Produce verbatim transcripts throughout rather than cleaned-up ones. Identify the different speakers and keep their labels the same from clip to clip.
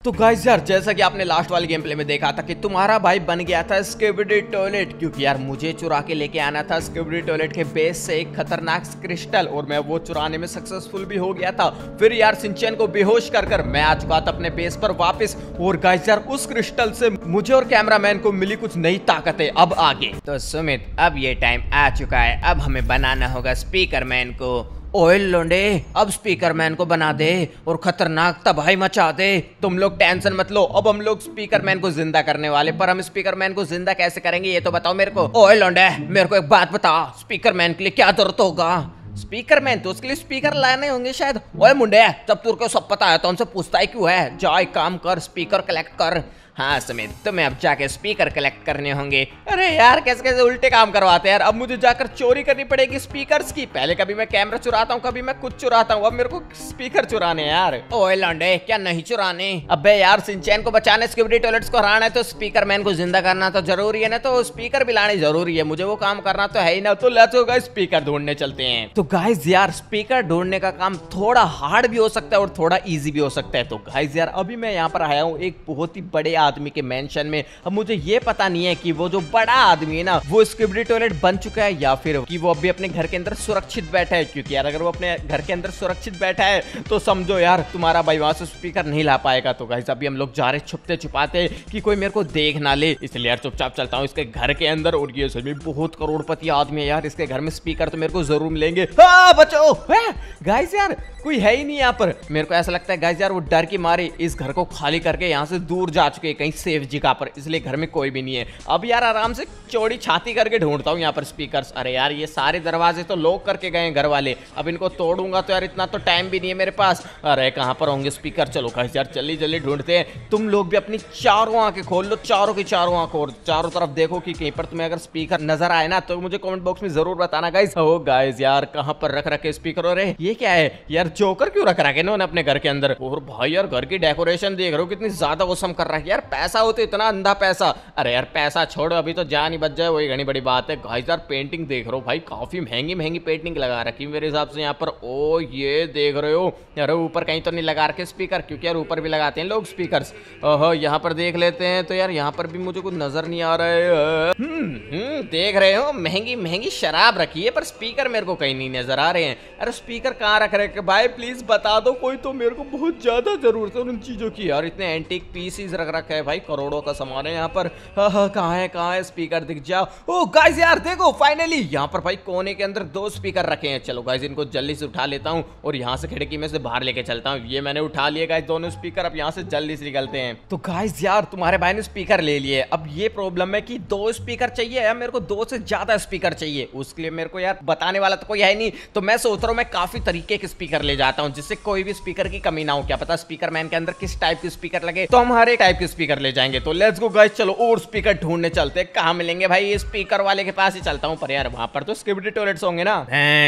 Speaker 1: तो गाइस यार जैसा कि आपने लास्ट वाले गेम प्ले में देखा था कि तुम्हारा भाई बन गया था स्किबिडी टॉयलेट, क्योंकि यार मुझे चुरा के लेके आना था स्किबिडी टॉयलेट के बेस से एक खतरनाक क्रिस्टल, और मैं वो चुराने में सक्सेसफुल भी हो गया था। फिर यार सिंचैन को बेहोश कर कर मैं आ चुका था अपने बेस पर वापस, और गाइस यार उस क्रिस्टल से मुझे और कैमरामैन को मिली कुछ नई ताकतें। अब आगे तो सुमित, अब ये टाइम आ चुका है, अब हमें बनाना होगा स्पीकरमैन को। ओए लोंडे, अब स्पीकरमैन को बना दे और खतरनाक तबाही मचा दे। तुम लोग टेंशन मत लो, अब हम लोग स्पीकरमैन को जिंदा करने वाले, पर हम स्पीकरमैन को जिंदा कैसे करेंगे ये तो बताओ मेरे को। ओए लोंडे, मेरे को एक बात बता, स्पीकरमैन के लिए क्या जरूरत होगा? स्पीकरमैन तो उसके लिए स्पीकर लाने होंगे शायद। ओए मुंडे, जब तुर को सब पता है तो हमसे पूछता है क्यों है? जा एक काम कर, स्पीकर कलेक्ट कर। हाँ सुमित, तुम्हें अब जाके स्पीकर कलेक्ट करने होंगे। अरे यार कैसे कैसे उल्टे काम करवाते हैं यार। अब मुझे जाकर चोरी करनी पड़ेगी स्पीकर्स की। पहले कभी मैं कैमरा चुराता हूँ, कभी मैं कुछ चुराता हूँ, अब मेरे को स्पीकर चुराने यार। ओए लौंडे, क्या नहीं चुराने? अबे यार सिंचैन को बचाने, स्किबिडी टॉयलेट्स को हराना है तो स्पीकरमैन को जिंदा करना तो जरूरी है ना, तो स्पीकर भी लाने जरूरी है। मुझे वो काम करना तो है ही ना, तो लेट्स गो गाइस स्पीकर ढूंढने चलते हैं। तो गाइस यार स्पीकर ढूंढने का काम थोड़ा हार्ड भी हो सकता है और थोड़ा ईजी भी हो सकता है। तो गाइस यार अभी मैं यहाँ पर आया हूँ एक बहुत ही बड़े आदमी के मेंशन में। अब मुझे ये पता नहीं है कि वो जो बड़ा आदमी है ना वो स्किबिडी टॉयलेट बन चुका है या फिर कि वो अभी अपने घर के अंदर सुरक्षित बैठा है, क्योंकि यार अगर वो अपने घर के अंदर सुरक्षित बैठा है तो समझो यार तुम्हारा भाई वहां से स्पीकर नहीं ला पाएगा। तो गाइस अभी हम लोग जा रहे छुपते छुपाते कि कोई मेरे को देख ना ले, इसलिए यार चुपचाप चलता हूँ इसके घर के अंदर। और ये सच में बहुत करोड़पति आदमी है यार, इसके घर में स्पीकर तो मेरे को जरूर मिलेंगे। हाँ बचो गाइस, यार कोई है ही नहीं यहाँ पर। मेरे को ऐसा लगता है गाइस यार वो डर की मारे इस घर को खाली करके यहाँ से दूर जा चुके हैं कहीं सेफ जगह पर, इसलिए घर में कोई भी नहीं है। अब यार आराम से चौड़ी छाती करके ढूंढता हूँ यहाँ पर स्पीकर्स। अरे यार ये सारे दरवाजे तो लॉक करके गए घर वाले, अब इनको तोड़ूंगा तो यार इतना तो टाइम भी नहीं है मेरे पास। अरे कहाँ पर होंगे स्पीकर? चलो गाइस यार जल्दी जल्दी ढूंढते हैं। तुम लोग भी अपनी चारों आंखें खोल लो, चारों की चारों आंखें, और चारों तरफ देखो कि कहीं पर तुम्हें अगर स्पीकर नजर आए ना तो मुझे कमेंट बॉक्स में जरूर बताना गाइस। ओ गाइस यार कहाँ पर रख रखे स्पीकर? अरे ये क्या है यार, जोकर क्यों रख रखे इन्होंने अपने घर के अंदर? और भाई यार घर की डेकोरेशन देख रहे हो कितनी ज्यादा औसम कर रहा है यार। पैसा हो तो इतना अंधा पैसा। अरे यार पैसा छोड़ो, अभी तो जान ही बच जाए वही घनी बड़ी बात है। गाइस यार पेंटिंग देख रहे हो भाई, काफी महंगी महंगी पेंटिंग लगा रखी मेरे हिसाब से यहाँ पर। ओ ये देख रहे हो यार, ऊपर कहीं तो नहीं लगा रखे स्पीकर, क्योंकि यार ऊपर भी लगाते हैं लोग स्पीकर्स। ओहो यहाँ पर देख लेते हैं। तो यार यहाँ पर भी मुझे कुछ नजर नहीं आ रहा है। हम्म देख रहे हो महंगी महंगी शराब रखी है, पर स्पीकर मेरे को कहीं नहीं नजर आ रहे हैं। अरे स्पीकर कहाँ रख रहे भाई? प्लीज बता दो कोई, तो मेरे को बहुत ज्यादा जरूरत है उन चीजों की यार। इतने एंटीक पीसीज रख रखा है भाई, करोड़ों का सामान है यहाँ पर। हाँ हाँ कहाँ है कहाँ है स्पीकर? दिख जाओ। ओ गाइस यार देखो फाइनली यहाँ पर भाई कोने के अंदर दो स्पीकर रखे हैं। चलो गाइस इनको जल्दी से उठा लेता हूँ और यहाँ से खिड़की में से बाहर लेके चलता हूँ। ये मैंने उठा लिए गाइस दोनों स्पीकर, अब यहाँ से जल्दी से निकलते हैं। तो गाइस यार तुम्हारे भाई ने स्पीकर ले लिए। अब ये प्रॉब्लम है कि दो स्पीकर चाहिए यार, मेरे को दो से ज्यादा स्पीकर चाहिए। उसके लिए मेरे को यार बताने वाला तो कोई है नहीं, तो मैं सोच रहा हूँ मैं काफी तरीके के स्पीकर ले जाता हूँ जिससे कोई भी स्पीकर की कमी ना हो। क्या पता स्पीकरमैन के अंदर किस टाइप के स्पीकर लगे तो हम हर एक टाइप के स्पीकर ले जाएंगे। तो लेट्स गो गाइस, चलो और स्पीकर ढूंढने चलते हैं। कहाँ मिलेंगे भाई? ये स्पीकर वाले के पास ही चलता हूँ, पर यार वहां पर तो स्किबिडी टॉयलेट्स होंगे ना।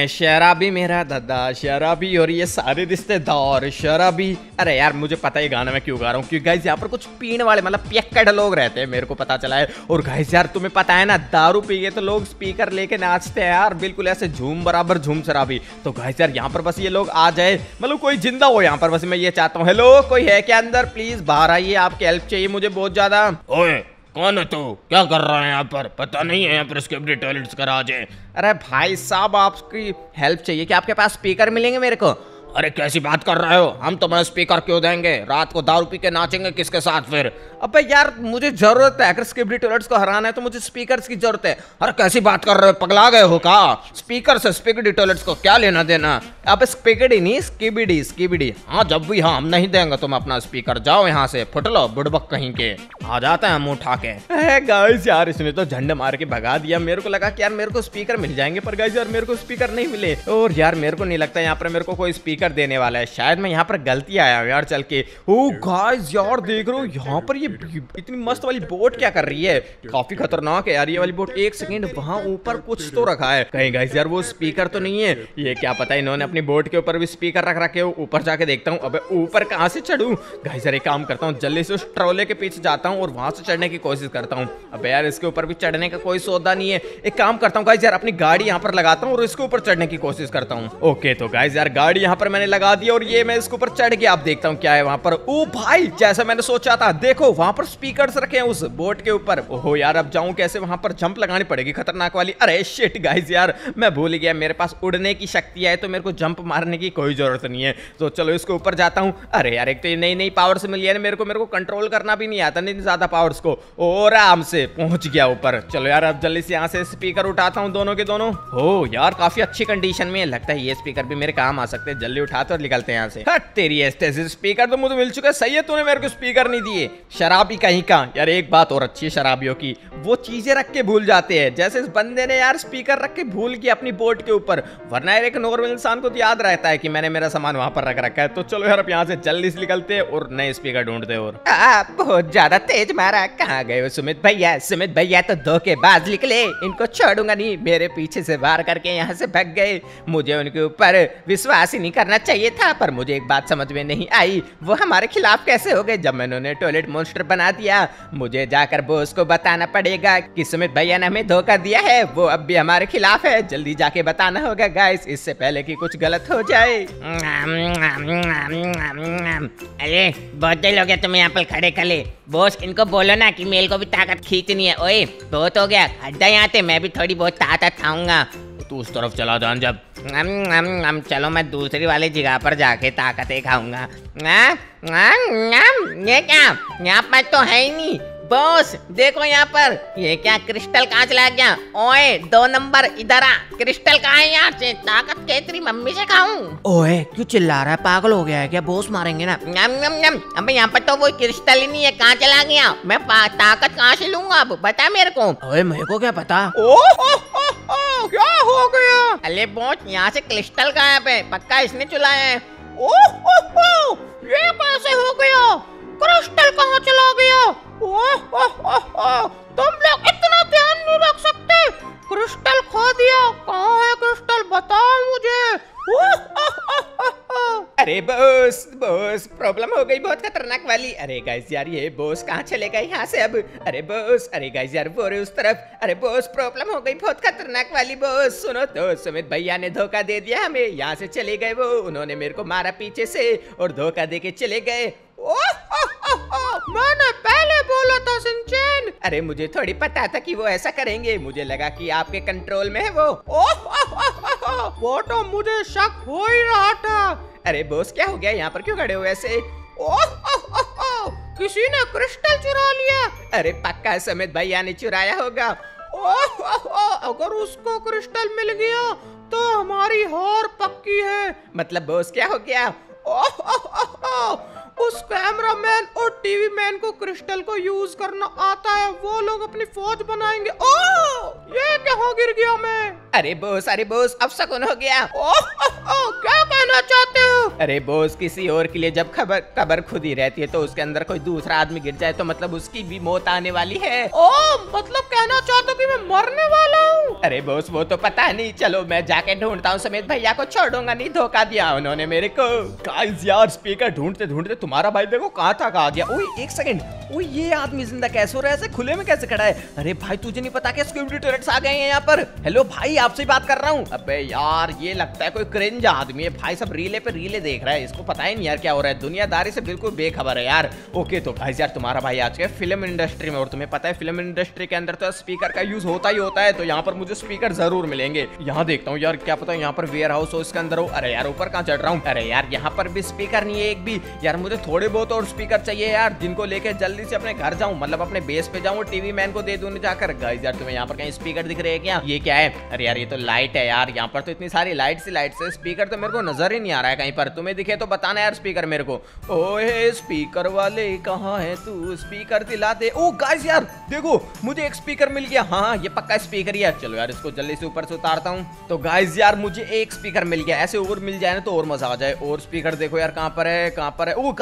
Speaker 1: शराबी मेरा दादा शराबी और ये सारे रिश्तेदार शराबी। अरे यार मुझे पता है गाना मैं क्यों गा रहा हूँ, क्योंकि गाइस यहाँ पर कुछ पीने वाले मतलब पियक्कड़ लोग रहते हैं, मेरे को पता चला है। और गाइस यार तुम्हें पता है ना, दारू पी के तो लोग स्पीकर लेके नाचते हैं यार, बिल्कुल ऐसे झूम बराबर झूम शराबी। तो गाइस यार यहाँ पर बस ये लोग आ जाए, मतलब कोई जिंदा हो यहाँ पर, बस मैं ये चाहता हूँ। हेलो कोई है क्या अंदर? प्लीज बाहर आइए, आपकी हेल्प चाहिए मुझे बहुत ज्यादा।
Speaker 2: ओए कौन है तू? क्या कर रहा है यहाँ पर? पता नहीं है यहाँ पर स्किबिडी टॉयलेट्स का राज है।
Speaker 1: अरे भाई साहब आपकी हेल्प चाहिए, क्या आपके पास स्पीकर मिलेंगे मेरे को?
Speaker 2: अरे कैसी बात कर रहे हो? हम तुम्हें स्पीकर क्यों देंगे? रात को दारू पी के नाचेंगे किसके साथ फिर?
Speaker 1: अबे यार मुझे जरूरत है, अगर स्किबिडी टॉयलेट्स को हराना है तो मुझे स्पीकर्स की जरूरत है।
Speaker 2: अरे कैसी बात कर रहे हो? पगला गए हो क्या? स्पीकर से स्किबिडी टॉयलेट्स को क्या लेना देना?
Speaker 1: अब स्पीकडी नहीं स्किबिडी स्किबिडी।
Speaker 2: हाँ जब भी हाँ, हम नहीं देंगे तुम अपना स्पीकर, जाओ यहाँ से, फुट लो बुड़बक कहीं के। आ जाते हैं हम उठा के।
Speaker 1: गाइस यार इसने तो झंड मार के भगा दिया। मेरे को लगा कि यार मेरे को स्पीकर मिल जाएंगे, पर गाइस यार मेरे को स्पीकर नहीं मिले। और यार मेरे को नहीं लगता यहाँ पर मेरे को कोई स्पीकर देने वाला है, शायद मैं यहाँ पर गलती आया हूँ यार चल के। ओ गाइस यार देख रहे हो यहाँ पर ये इतनी मस्त वाली बोट क्या कर रही है, काफी खतरनाक है यार ये वाली बोट। एक सेकंड, वहां ऊपर कुछ तो रखा है कहीं गाइस यार, वो स्पीकर तो नहीं है। ये क्या पता इन्होंने अपनी बोट के ऊपर भी स्पीकर रख रखे हो। ऊपर जाके देखता हूँ, अबे ऊपर कहाँ से चढ़ूं? गाइस यार एक काम करता हूँ, जल्दी से उस ट्रोले के पीछे जाता हूँ और वहां से चढ़ने की कोशिश करता हूँ। अबे यार इसके ऊपर भी चढ़ने का कोई सौदा नहीं है। एक काम करता हूँ गाइस यार, अपनी गाड़ी यहाँ पर लगाता हूँ और इसके ऊपर चढ़ने की कोशिश करता हूँ। ओके तो गाइस यार गाड़ी यहाँ पर मैंने लगा दिया और ये मैं इसके ऊपर चढ़ गया। अब देखता हूँ क्या है वहाँ पर। ओ भाई जैसा मैंने सोचा था, देखो वहाँ पर स्पीकर्स रखे हैं उस बोट के ऊपर। ओहो यार अब जाऊँ कैसे? वहाँ पर जंप लगानी पड़ेगी खतरनाक वाली। अरे शिट गाइस यार मैं भूल गया, मेरे पास उड़ने की शक्ति है तो मेरे को जंप मारने की कोई जरूरत नहीं है। तो चलो इसके ऊपर जाता हूँ। अरे यार एक तो ये नई नई पावर्स मिली है मेरे को, मेरे को कंट्रोल करना भी नहीं आता नहीं ज्यादा पावर्स को। और आराम से पहुंच गया ऊपर। चलो यार अब जल्दी से यहाँ से स्पीकर उठाता हूँ दोनों के दोनों। हो यार काफी अच्छी कंडीशन में लगता है, ये स्पीकर भी मेरे काम आ सकते हैं। जल्दी उठाते और निकलते हैं यहाँ से। हट तेरी एस्टेसिस, स्पीकर तो मुझे मिल चुका है। सही है तूने मेरे को स्पीकर नहीं दिए, शराबी कहीं का। यार एक बात और अच्छी है शराबियों की, वो चीजें रख के भूल जाते हैं। जैसे इस बंदे ने यार स्पीकर रख के भूल गया अपनी बोट के ऊपर, वरना यार एक नॉर्मल इंसान को तो याद रहता है कि मैंने मेरा सामान वहां पर रख रखा है। तो चलो यार अब यहाँ से जल्दी से निकलते हैं और नए स्पीकर ढूंढते हैं। और आ, बहुत ज्यादा तेज मारा। कहाँ गए वो सुमित भैया? सुमित भैया तो धोखेबाज निकले, इनको छोड़ूंगा नहीं। मेरे पीछे से वार करके यहाँ से भाग गए। मुझे उनके ऊपर विश्वास ही नहीं करना चाहिए था, पर मुझे एक बात समझ में नहीं आई, वो हमारे खिलाफ कैसे हो गए जब मैंने उन्हें टॉयलेट मॉन्स्टर बना दिया। मुझे जाकर बॉस को बताना पड़ेगा कि सुमित भैया ने हमें धोखा दिया है, वो अब भी हमारे खिलाफ है। जल्दी जाके बताना होगा गाइस, इससे पहले कि कुछ गलत हो जाए।
Speaker 3: अरे बहुत देर हो गया तुम यहाँ पर खड़े खड़े। बॉस इनको बोलो ना कि मेल को भी ताकत खींचनी है। ओए बहुत हो गया, हड्डा यहाँ थे, मैं भी थोड़ी बहुत ताकत खाऊंगा।
Speaker 2: तू उस तरफ चला जान जब।
Speaker 3: हम हम हम चलो मैं दूसरी वाली जगह पर जाके ताकतें खाऊंगा। ये क्या, यहाँ पर तो है ही नहीं। बॉस देखो यहाँ पर, ये क्या क्रिस्टल कहाँ चला गया? ओए दो नंबर इधर आ, क्रिस्टल कहाँ है? यहाँ से ताकत के तेरी मम्मी से खाऊं?
Speaker 4: ओए क्यों चिल्ला रहा है? पागल हो गया है क्या? बॉस मारेंगे ना।
Speaker 3: नम नम नम। अबे यहाँ पर तो वो क्रिस्टल ही नहीं है, कहाँ चला गया? मैं ताकत कहाँ से लूंगा अब बता मेरे को।
Speaker 4: ओए मेरे को क्या पता।
Speaker 1: ओह क्या हो गया?
Speaker 3: अरे बॉस यहाँ से क्रिस्टल कहाँ पे? पक्का इसने चुलाया है।
Speaker 1: ओह ये कैसे हो गया? क्रिस्टल कहाँ चला गया? ओह तुम लोग इतना ध्यान नहीं रख सकते। क्रिस्टल खो दिया, कहाँ है क्रिस्टल बताओ मुझे। अरे बॉस बॉस प्रॉब्लम हो गई बहुत खतरनाक वाली। अरे गाइस यार ये बॉस कहाँ चले गए यहाँ से अब? अरे बॉस, अरे गाइस यार वो रहे उस तरफ। अरे बॉस प्रॉब्लम हो गई बहुत खतरनाक वाली। बॉस सुनो तो, सुमित भैया ने धोखा दे दिया हमें, यहाँ से चले गए वो। उन्होंने मेरे को मारा पीछे से और धोखा दे के चले गए। मैंने पहले बोला था सिंचैन। अरे मुझे थोड़ी पता था कि वो ऐसा करेंगे, मुझे लगा कि आपके कंट्रोल में है वो। वो तो मुझे शक हो ही रहा था। अरे बॉस क्या हो गया? यहाँ पर क्यों खड़े हो ऐसे? किसी ने क्रिस्टल चुरा लिया। अरे पक्का सुमित भैया ने चुराया होगा। अगर उसको क्रिस्टल मिल गया तो हमारी हार पक्की है। मतलब बॉस क्या हो गया? उस कैमरामैन और टीवी मैन को क्रिस्टल को यूज करना आता है, वो लोग अपनी फौज बनाएंगे। ओह ये क्या हो गिर गया मैं। अरे बॉस, अरे बॉस अब शकुन हो गया। ओह क्या कहना चाहते हो? अरे बॉस किसी और के लिए जब खबर खबर खुद ही रहती है तो उसके अंदर कोई दूसरा आदमी गिर जाए तो मतलब उसकी भी मौत आने वाली है। ओह मतलब कहना चाहते हो कि मैं मरने वाला हूँ? अरे बॉस वो तो पता नहीं, चलो मैं जाके ढूंढता हूँ। सुमित भैया को छोड़ूंगा नहीं, धोखा दिया उन्होंने मेरे को। गाइस यार स्पीकर ढूंढते ढूंढते तुम्हारा भाई देखो कहाँ था कहाँ गया। ओए एक सेकंड, ओए ये आदमी जिंदा कैसे हो रहा है? ऐसे खुले में कैसे खड़ा है? अरे भाई तुझे नहीं पता क्या सिक्योरिटी टॉयलेट्स आ गए हैं यहाँ पर? हेलो भाई आपसे बात कर रहा हूँ। अबे यार ये लगता है कोई क्रिंज आदमी है भाई, सब रीले पे रीले देख रहा है, इसको पता ही नहीं यार क्या हो रहा है, दुनियादारी से बिल्कुल बेखबर है यार। ओके तो भाई यार तुम्हारा भाई आज के फिल्म इंडस्ट्री में, और तुम्हें पता है फिल्म इंडस्ट्री के अंदर तो स्पीकर का यूज होता ही होता है, तो यहाँ पर मुझे स्पीकर जरूर मिलेंगे। यहाँ देखता हूँ यार क्या पता यहाँ पर वेयर हाउस हो इसके अंदर हो। अरे यार ऊपर कहाँ चढ़ रहा हूँ? अरे यार यहाँ पर भी स्पीकर नहीं है एक भी। यार मुझे थोड़े बहुत और स्पीकर चाहिए यार, जिनको लेके जल्दी से अपने घर जाऊं, मतलब अपने बेस पे जाऊं, टीवी मैन को दे दूं जाकर। गाइस यार तुम्हें यहाँ पर कहीं स्पीकर दिख रहे हैं क्या? ये क्या है? अरे यार ये तो लाइट है यार, यहाँ पर तो इतनी सारी लाइट सी लाइट से स्पीकर तो मेरे को नजर ही नहीं आ रहा है कहीं पर। तुम्हें दिखे तो बताना यार स्पीकर मेरे को। ओए स्पीकर वाले कहाँ है तू? स्पीकर दिला दे। ओ गाइस यार देखो मुझे एक स्पीकर मिल गया। हाँ ये पक्का स्पीकर ही है। चलो यार इसको जल्दी से ऊपर से उतारता हूँ। तो गाइस यार मुझे एक स्पीकर मिल गया, ऐसे और मिल जाए ना तो और मजा आ जाए। और स्पीकर देखो यार कहाँ पर है, कहाँ पर है? ओ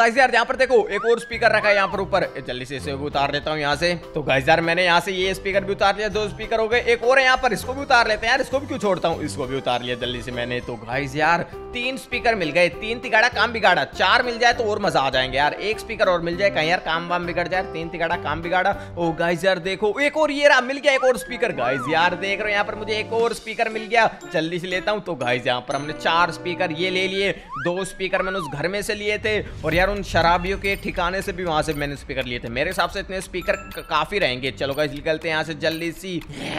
Speaker 1: गाइस यार यहाँ पर देखो एक और स्पीकर रखा है यहाँ पर ऊपर, जल्दी से इसे भी उतार लेता हूँ यहाँ से। तो गाइस यार मैंने यहाँ से ये स्पीकर भी उतार लिया, दो स्पीकर हो गए, एक और है यहाँ पर, इसको भी उतार लेते हैं यार, इसको भी क्यों छोड़ता हूँ, इसको भी उतार लिया जल्दी से मैंने। तो गाइस यार तीन स्पीकर मिल गए, तीन तिगाड़ा काम बिगाड़ा, चार मिल जाए तो और मजा आ जाएंगे यार, एक स्पीकर और मिल जाए कहीं यार काम वाम बिगड़ जाए, तीन तिगाड़ा काम बिगाड़ा। ओ गाइस यार देखो एक और ये रहा, मिल गया एक और स्पीकर। गाइस यार देख रहे हो यहाँ पर मुझे एक और स्पीकर मिल गया, जल्दी से लेता हूँ। तो गाइस यहाँ पर हमने चार स्पीकर ये ले लिए, दो स्पीकर मैंने उस घर में से लिए थे और यार उन शराबियों के ठिकाने से भी वहां से मैंने स्पीकर लिए थे। मेरे हिसाब से इतने स्पीकर काफी रहेंगे। चलो गाइस निकलते हैं यहाँ से जल्दी सी।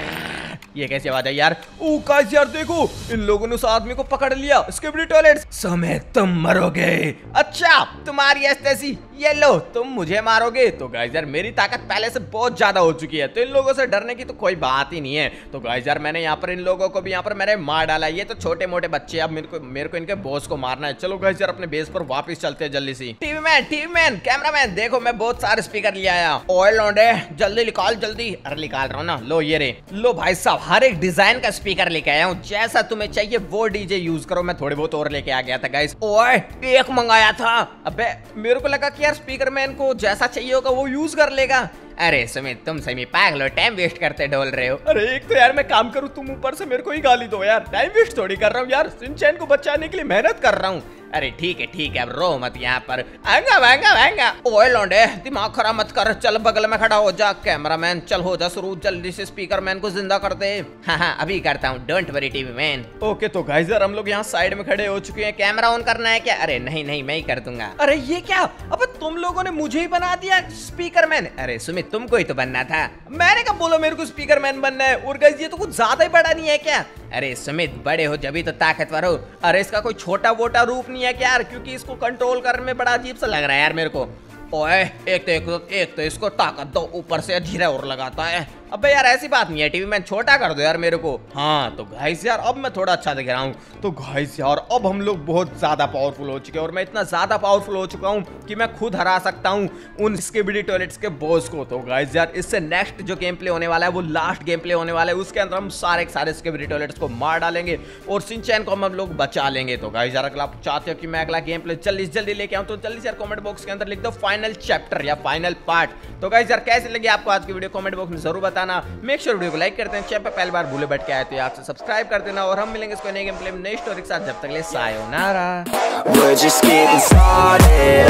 Speaker 1: ये कैसी आवाज है यार? ओ गाइस यार देखो इन लोगों ने उस आदमी को पकड़ लिया, स्किबिडी टॉयलेट समय तुम मरोगे। अच्छा तुम्हारी ऐसी, ये लो तुम मुझे मारोगे। तो गाइस यार मेरी ताकत पहले से बहुत ज्यादा हो चुकी है, तो इन लोगों से डरने की तो कोई बात ही नहीं है। तो गाइस यार मैंने यहाँ पर इन लोगों को भी यहाँ पर मैंने मार डाला, ये तो छोटे मोटे बच्चे, अब मेरे को मेरे को इनके बॉस को मारना है। चलो गाइस यार अपने बेस पर वापस चलते हैं जल्दी से। TV man TV man cameraman देखो मैं बहुत सारे स्पीकर ले आया। ऑयल लौंडे जल्दी निकाल जल्दी। अरे निकाल रहा हूँ ना, लो ये रे। लो भाई साहब हर एक डिजाइन का स्पीकर लेके आया हूँ, जैसा तुम्हें चाहिए वो डीजे यूज करो। मैं थोड़े बहुत और लेके आ गया था गाइस। ओए एक मंगाया था, अबे मेरे को लगा कि यार स्पीकर मैन को जैसा चाहिए होगा वो यूज कर लेगा।
Speaker 3: अरे सुमित तुम सही पागल हो, टाइम वेस्ट करते डोल रहे हो।
Speaker 1: अरे एक तो यार मैं काम करूँ, तुम ऊपर से मेरे को ही गाली दो यार, टाइम वेस्ट थोड़ी कर रहा हूँ यार, सिंचैन को बचाने के लिए मेहनत कर रहा हूँ।
Speaker 3: अरे ठीक है ठीक है अब रो मत यहाँ पर। आएगा आएगा आएगा।
Speaker 1: ओए लौंडे दिमाग खराब मत कर, चल बगल में खड़ा हो जा। कैमरामैन चल हो जा शुरू, जल्दी से स्पीकर मैन को जिंदा कर दे।
Speaker 3: हाँ हाँ अभी करता हूँ, don't worry TV man.
Speaker 1: Okay तो गाइस यार हम लोग यहाँ साइड में खड़े हो चुके हैं।
Speaker 3: कैमरा ऑन करना है क्या? अरे नहीं नहीं मैं ही कर दूंगा।
Speaker 1: अरे ये क्या, अब तुम लोगों ने मुझे ही बना दिया स्पीकर मैन।
Speaker 3: अरे सुमित तुमको ही तो बनना था।
Speaker 1: मैंने कब बोला मेरे को स्पीकर मैन बनना है? और गाइस ये तो कुछ ज्यादा ही बड़ा नहीं है क्या?
Speaker 3: अरे सुमित बड़े हो जब ही तो ताकतवर हो।
Speaker 1: अरे इसका कोई छोटा वोटा रूप नहीं है क्या यार? क्योंकि इसको कंट्रोल करने में बड़ा अजीब सा लग रहा है यार मेरे को। ओए एक तो एक तो, एक तो इसको ताकत दो, ऊपर से धीरे और लगाता है। अबे यार ऐसी बात नहीं है, टीवी मैन छोटा कर दो यार मेरे को। हाँ तो गाइस यार अब मैं थोड़ा अच्छा दिख रहा हूँ। तो गाइस यार अब हम लोग बहुत ज्यादा पावरफुल हो चुके हैं और मैं इतना ज्यादा पावरफुल हो चुका हूँ कि मैं खुद हरा सकता हूँ उन स्किबिडी टॉयलेट्स के बॉस को। तो गाइस यार इससे नेक्स्ट जो गेम प्ले होने वाला है वो लास्ट गेम प्ले होने वाला है, उसके अंदर हम सारे के सारे स्किबिडी टॉयलेट्स को मार डालेंगे और सिंचैन को हम लोग बचा लेंगे। तो गाइस यार अगर आप चाहते हो कि मैं अगला गेम प्ले जल्दी जल्दी लेके आऊँ तो जल्दी से यार कॉमेंट बॉक्स के अंदर लिख दो फाइनल चैप्टर या फाइनल पार्ट। तो गाइस यार कैसे लगी आपको आज की वीडियो कमेंट बॉक्स में जरूर बताना। मेक श्योर वीडियो को लाइक करते हैं, चैनल पे पहली बार भूले बैठ के आए तो आपसे सब्सक्राइब कर देना और हम मिलेंगे इसको नए गेम प्ले में नई स्टोरी के साथ। जब तक के लिए सायोनारा।